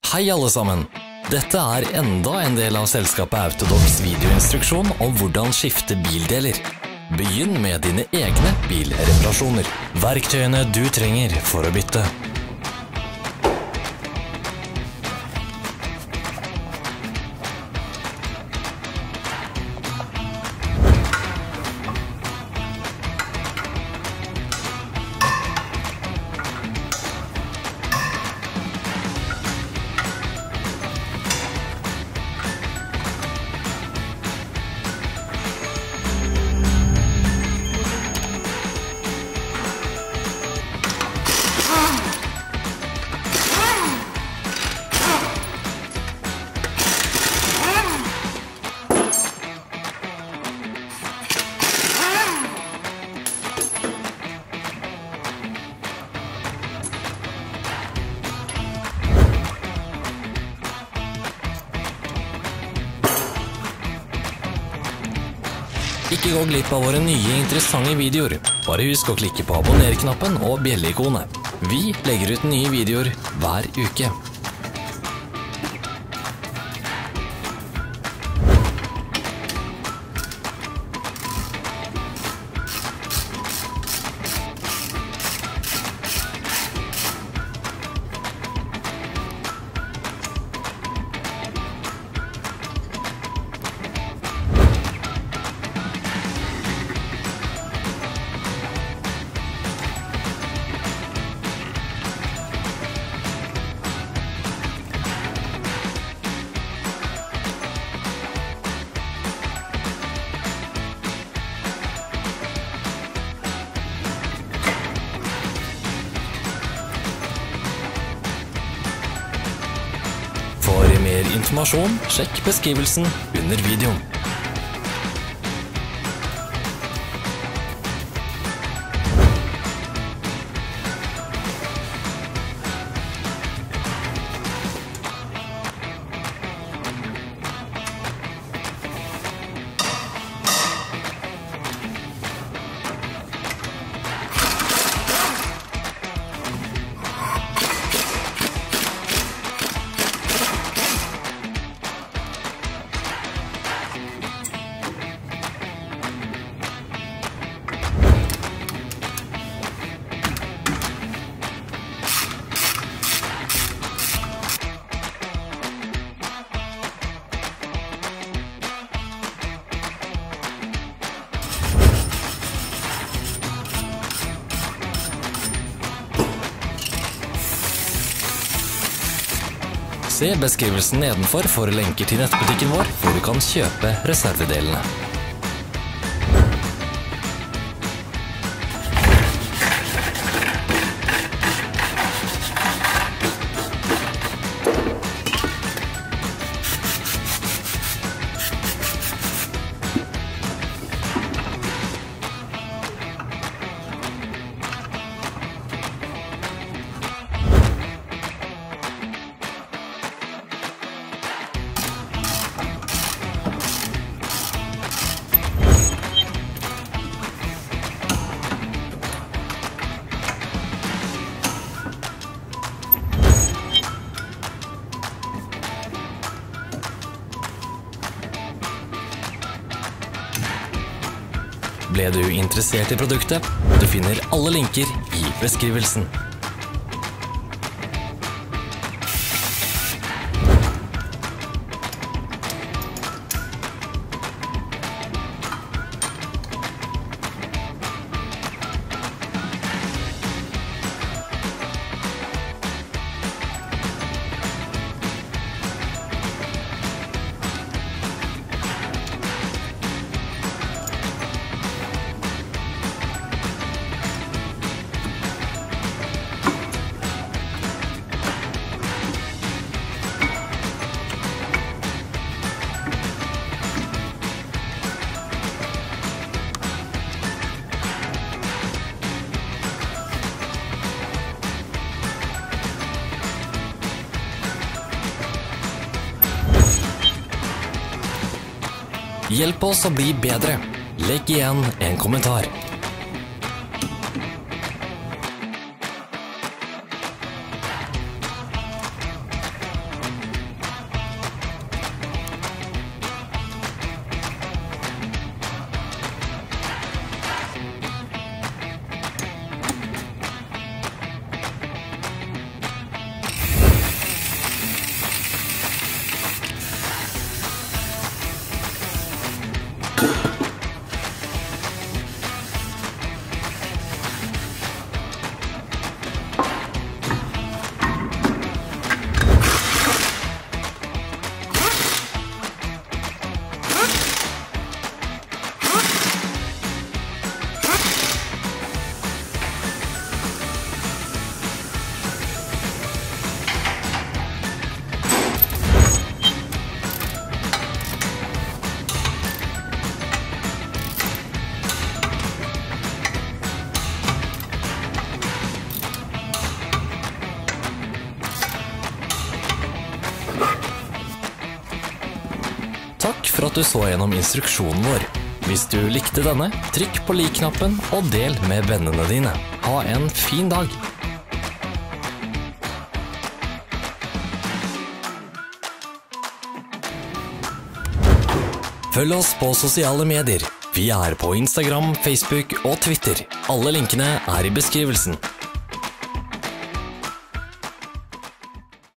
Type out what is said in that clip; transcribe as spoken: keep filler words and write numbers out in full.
Hei alle sammen! Dette er enda en del av selskapet Autodocs videoinstruksjon om hvordan skifte bildeler. Begynn med dine egne bilreparasjoner. Verktøyene du trenger for å bytte. Ikke gå glipp av våre nye interessante videoer. Bare husk å klikke på abonner-knappen og bjelle-ikonet. Vi legger ut nye videoer hver uke. For mer informasjon, sjekk beskrivelsen under videoen. Se beskrivelsen nedenfor for lenker til nettbutikken vår, hvor du kan kjøpe reservedelene. Ble du interessert i produktet? Du finner alle linker i beskrivelsen. Hjelp oss å bli bedre. Legg igjen en kommentar. for at du så gjennom instruksjonen vår. Hvis du likte denne, trykk på like-knappen og del med vennene dine. Ha en fin dag! Følg oss på sosiale medier. Vi er på Instagram, Facebook og Twitter. Alle linkene er i beskrivelsen.